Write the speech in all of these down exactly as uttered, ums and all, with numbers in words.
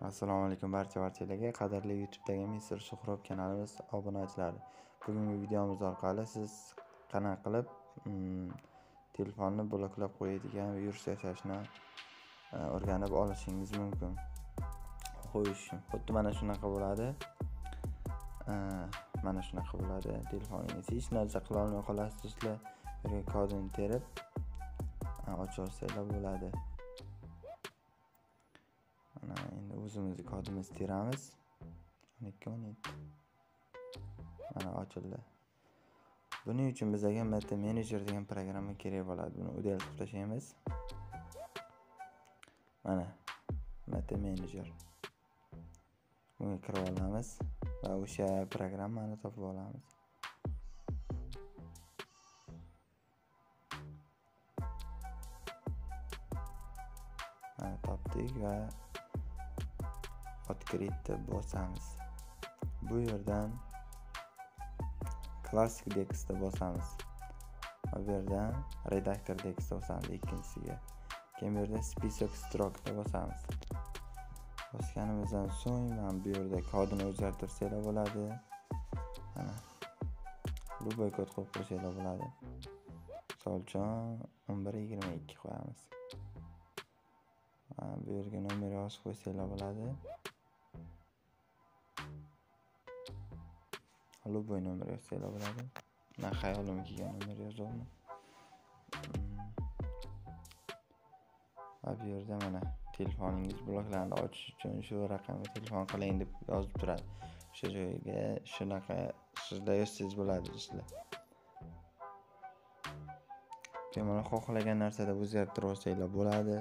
Assalomu alaykum barcha barchalarga, qadrli YouTube'dagi mister Suhrab kanalimiz obunachilari. Bugungi videomiz orqali siz qanaqa qilib mm, telefonni bloklab qo'yadigan virus yasashni o'rganib olishingiz mumkin. Xo'sh, xuddi mana shunaqa bo'ladi. Mana shunaqa bo'ladi. Telefoningiz hech narsa qila olmay qolasiz, sizlar bir kodini terib ochsanglar bo'ladi. Mana endi o'zimizni kodimizni teramiz. o'n ikki o'n yetti. Mana ochildi. Buning uchun bizga Meta Manager degan programma kerak bo'ladi. Buni udal qilib tashlaymiz. Mana Meta Manager. Bunga kirib olamiz va o'sha programmani topib olamiz. Mana topdik va Открыть bosamiz. Bu yerdan Classic Dex'da bosamiz. Bu yerdan Redaktor Dex'da bosamiz ikkinchisiga. Keyin bu yerda Spisak Stroke'da bosamiz. Bosganimizdan so'ng mana bu yerda kodini o'zgartirsanglar bo'ladi. Mana любой kod qo'yib qo'ysanglar bo'ladi. Misol uchun o'n bir yigirma ikki qo'yamiz. Mana bu yerga nomer yozib qo'ysanglar bo'ladi. Любой nomer yozsanglar bo'ladi. Men xayolimga kelgan nomer yozaman. Va bu yerda mana telefoningiz bloklanadi. Ochish uchun shu raqamga telefon qiling deb yozib turadi. O'sha joyga shunaqa sizlar yozsangiz bo'ladi sizlar. Bemalol xohlagan narsada o'zgartirib olsanglar bo'ladi.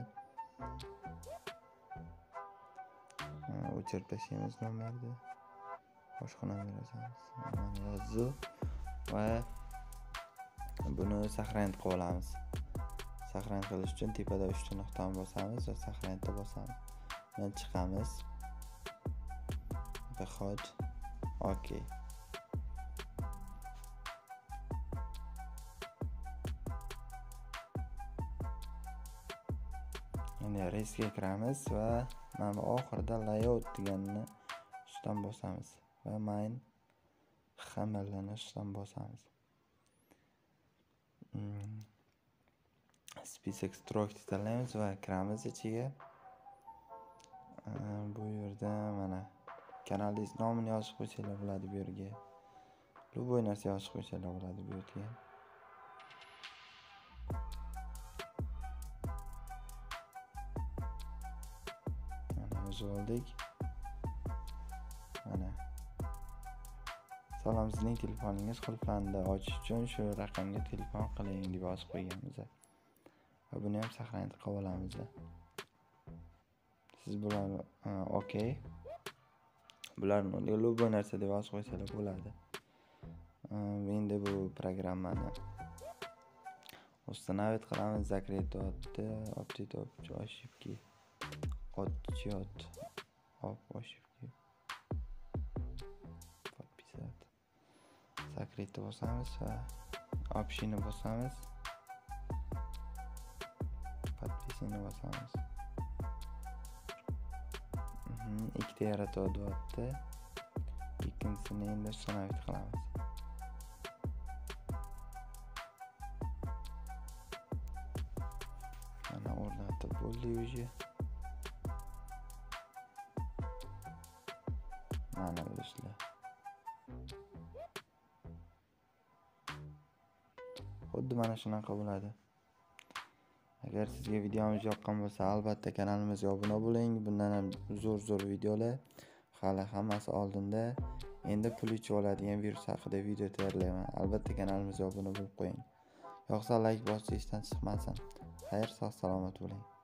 O'chirib tashlaymiz nomerni. Boshqa nomer yozamiz. Mana yozib va buni saqlanib qilib olamiz. Saqlanib qilish uchun tepada uchta nuqtani bosamiz va saqlanibda bosamiz. Bundan chiqamiz. Behod OK. Endi resga kiramiz va mana oxirida layout deganni ustidan bosamiz va main hammalani ustidan bosamiz. Hmm. Spisak Stroke tanlaymiz va kiramiz ichiga. Bu yerda mana kanalingiz nomini yozib qo'ysanglar bo'ladi bu yerga. Любой narsa yozib qo'ysanglar bo'ladi bu yerga. Mana yozib oldik. Mana Salom, sizning telefoningiz qulflandi. Ochish uchun shu raqamga telefon qiling deb yozib qo'yganmiz. Va buni ham saqlanib qilib olamiz. Siz bular OK. Bularni любой narsa deb yozib qo'ysanglar bo'ladi. Endi bu programmani установить qilamiz. Закрыть update ошибки. Отчет об ошибке. Подписать. Закрыть bosamiz va option'ni bosamiz. Подписание bosamiz. Mhm, ikkita yaratadi. Ikkinchisini endi uстановить qilamiz. Mana o'rnatib bo'ldi уже. Mana do'stlar. Xuddi mana shunaqa bo'ladi. Agar sizga videomiz yoqqan bo'lsa, albatta kanalimizga obuna bo'ling. Bundan ham zo'r-zo'r videolar hali hammasi oldinda. Endi pul ichib oladigan virus haqida video tayyorlayman. Albatta kanalimizga obuna bo'lib qo'ying. Yo'qsa like bosishdan chiqmasin. Xayr, sog' salomat bo'ling.